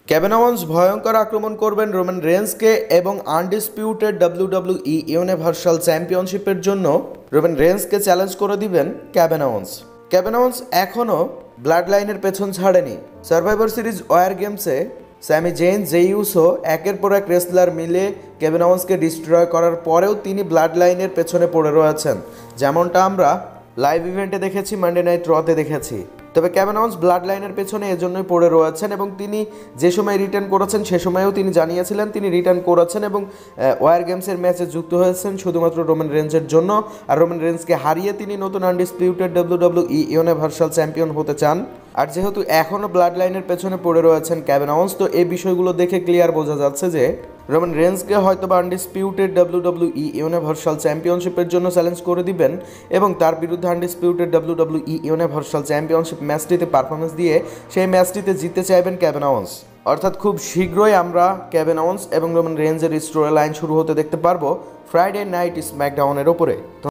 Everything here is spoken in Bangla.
কেভিন ওয়েন্স ভয়ঙ্কর আক্রমণ করবেন রোমান রেন্সকে এবং আনডিসপিউটেড ডাব্লিউডাব্লিউই ইউনিভার্সাল চ্যাম্পিয়নশিপের জন্য রোমান রেন্সকে চ্যালেঞ্জ করে দিবেন কেভিন ওয়েন্স। কেভিন ওয়েন্স এখনও ব্লাড লাইনের পেছন ছাড়েনি। সার্ভাইভার সিরিজ ওয়ার গেমসে স্যামি জেইন, জেই উসো একের পর এক রেসলার মিলে কেভিন ওয়েন্সকে ডিস্ট্রয় করার পরেও তিনি ব্লাড লাইনের পেছনে পড়ে রয়েছেন, যেমনটা আমরা লাইভ ইভেন্টে দেখেছি, মানডে নাইট রতে দেখেছি। তবে কেভিন ওয়েন্স ব্লাড লাইনের পেছনে এজন্যই পড়ে রয়েছেন এবং তিনি যে সময় রিটার্ন করেছেন সে সময়েও তিনি জানিয়েছিলেন তিনি রিটার্ন করেছেন এবং ওয়ার গেমসের ম্যাচে যুক্ত হয়েছেন শুধুমাত্র রোমান রেন্সের জন্য। আর রোমান রেন্সকে হারিয়ে তিনি নতুন আনডিসপিউটেড ডাব্লিউডাব্লিউই ইউনিভার্সাল চ্যাম্পিয়ন হতে চান। আর যেহেতু এখনও ব্লাড লাইনের পেছনে পড়ে রয়েছেন কেভিন ওয়েন্স, তো এই বিষয়গুলো দেখে ক্লিয়ার বোঝা যাচ্ছে যে রোমান রেন্সকে হয়তো বা আনডিসপিউটেড ডাব্লিউডাব্লিউই ইউনিভার্সাল চ্যাম্পিয়নশিপের জন্য চ্যালেঞ্জ করে দিবেন এবং তার বিরুদ্ধে আনডিসপিউটেড ডাব্লিউডাব্লিউই ইউনিভার্সাল চ্যাম্পিয়নশিপ ম্যাচটিতে পারফরমেন্স দিয়ে সেই ম্যাচটিতে জিততে চাইবেন কেভিন ওয়েন্স। অর্থাৎ খুব শীঘ্রই আমরা কেভিন ওয়েন্স এবং রোমান রেন্সের স্টোরি লাইন শুরু হতে দেখতে পারবো ফ্রাইডে নাইট স্ম্যাকডাউনের ওপরে।